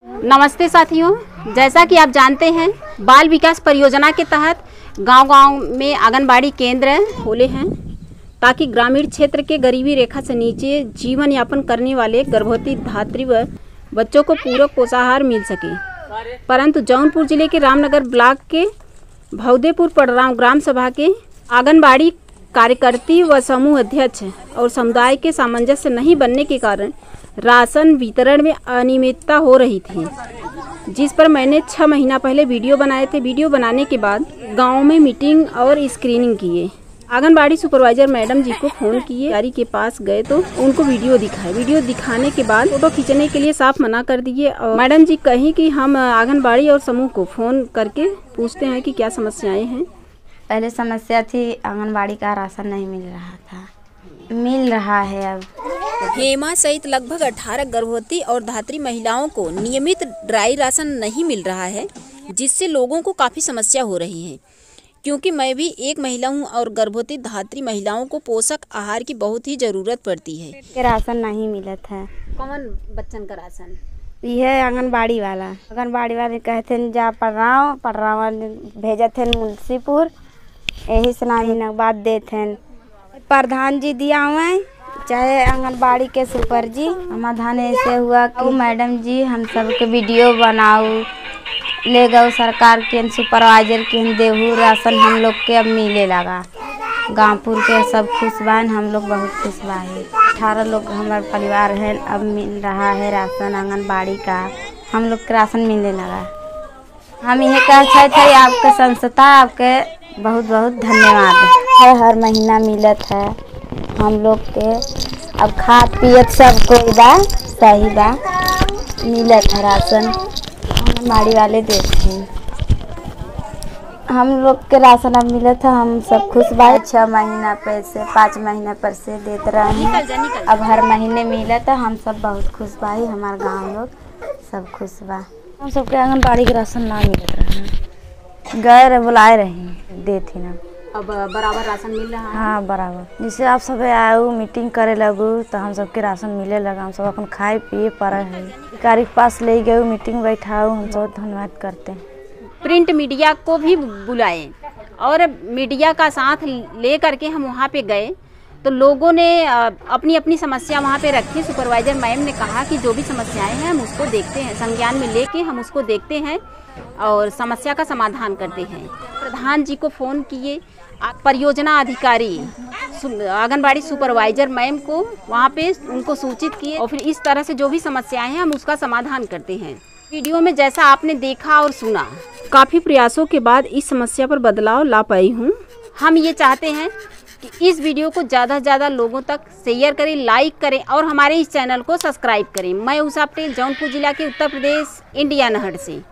नमस्ते साथियों, जैसा कि आप जानते हैं बाल विकास परियोजना के तहत गांव-गांव में आंगनबाड़ी केंद्र खोले हैं ताकि ग्रामीण क्षेत्र के गरीबी रेखा से नीचे जीवन यापन करने वाले गर्भवती धात्री व बच्चों को पूरक पोषाहार मिल सके। परंतु जौनपुर जिले के रामनगर ब्लॉक के भौदेपुर पड़राव ग्राम सभा के आंगनबाड़ी कार्यकर्ती व समूह अध्यक्ष और समुदाय के सामंजस्य नहीं बनने के कारण राशन वितरण में अनियमितता हो रही थी, जिस पर मैंने 6 महीना पहले वीडियो बनाए थे। वीडियो बनाने के बाद गांव में मीटिंग और स्क्रीनिंग किए। आंगनबाड़ी सुपरवाइजर मैडम जी को फ़ोन किए, अधिकारी के पास गए तो उनको वीडियो दिखाए। वीडियो दिखाने के बाद फोटो खींचने के लिए साफ मना कर दिए और मैडम जी कहीं कि हम आंगनबाड़ी और समूह को फ़ोन करके पूछते हैं कि क्या समस्याएँ हैं। पहले समस्या थी आंगनबाड़ी का राशन नहीं मिल रहा था, मिल रहा है अब। हेमा सहित लगभग 18 गर्भवती और धात्री महिलाओं को नियमित ड्राई राशन नहीं मिल रहा है, जिससे लोगों को काफ़ी समस्या हो रही है। क्योंकि मैं भी एक महिला हूं और गर्भवती धात्री महिलाओं को पोषक आहार की बहुत ही ज़रूरत पड़ती है। के राशन नहीं मिलत है। कौन बच्चन का राशन? यह आंगनबाड़ी वाले कहते हैं जा पड़राव भेजत हैं मुंसीपुर, यही सुनाही बात देते हैं। प्रधान जी दिया हुआ है चाहे आंगनबाड़ी के सुपर जी, समाधान ऐसे हुआ कि मैडम जी हम सबके वीडियो बनाओ ले गए सरकार के सुपरवाइजर के देहू राशन हम लोग के अब मिले लगा। गांवपुर के सब खुश बान, हम लोग बहुत खुश बा है। 18 लोग हमारे परिवार है, अब मिल रहा है राशन आंगनबाड़ी का, हम लोग के राशन मिलने लगा। हम यह कहते थे आपके संस्था आपके बहुत बहुत धन्यवाद है। हर महीना मिलत है हम लोग के, अब खाद पियत सब कोई बा सही बा, मिलत है राशन आंगनबाड़ी वाले देते हैं। हम लोग के राशन अब मिलत है, हम सब खुश बा। 6 महीना पैसे 5 महीना पर से देते रहे हैं, अब हर महीने मिलत है, हम सब बहुत खुश बा। हमारे गाँव लोग सब खुश बा। हम सबके आंगनबाड़ी के राशन ना मिलत रहे, गए बुलाए रहे देते ना। अब बराबर राशन मिल रहा है? हाँ बराबर। जैसे आप सब आऊ मीटिंग करे लगू तो हम सबके राशन मिले लगा, हम सब अपन खाए पिए पड़े है। अधिकारी के पास ले गए मीटिंग बैठाऊ, हम सब धन्यवाद करते हैं। प्रिंट मीडिया को भी बुलाए और मीडिया का साथ ले करके हम वहाँ पे गए तो लोगों ने अपनी अपनी समस्या वहाँ पे रखी। सुपरवाइजर मैम ने कहा कि जो भी समस्याएं हैं हम उसको देखते हैं, संज्ञान में लेके हम उसको देखते हैं और समस्या का समाधान करते हैं। प्रधान जी को फ़ोन किए, परियोजना अधिकारी आंगनबाड़ी सुपरवाइजर मैम को वहाँ पे उनको सूचित किए और फिर इस तरह से जो भी समस्याएं हैं हम उसका समाधान करते हैं। वीडियो में जैसा आपने देखा और सुना, काफ़ी प्रयासों के बाद इस समस्या पर बदलाव ला पाई हूँ। हम ये चाहते हैं कि इस वीडियो को ज़्यादा से ज़्यादा लोगों तक शेयर करें, लाइक करें और हमारे इस चैनल को सब्सक्राइब करें। मैं उषा पटेल, जौनपुर जिला के उत्तर प्रदेश, इंडिया नहर से।